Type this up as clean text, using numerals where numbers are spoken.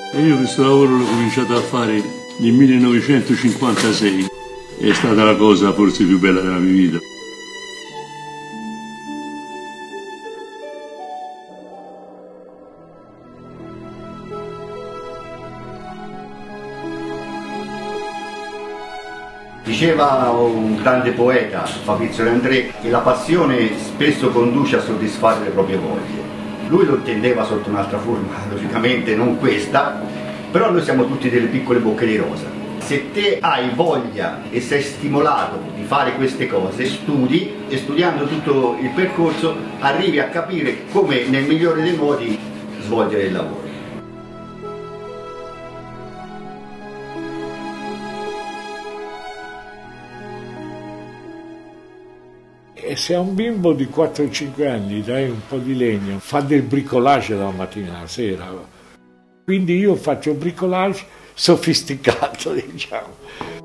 E io questo lavoro l'ho cominciato a fare nel 1956, è stata la cosa forse più bella della mia vita. Diceva un grande poeta, Fabrizio De André, che la passione spesso conduce a soddisfare le proprie voglie. Lui lo intendeva sotto un'altra forma, logicamente non questa, però noi siamo tutti delle piccole bocche di rosa. Se te hai voglia e sei stimolato di fare queste cose, studi e studiando tutto il percorso arrivi a capire come nel migliore dei modi svolgere il lavoro. E se a un bimbo di 4-5 anni dai un po' di legno, fa del bricolage dalla mattina alla sera. Quindi io faccio un bricolage sofisticato, diciamo.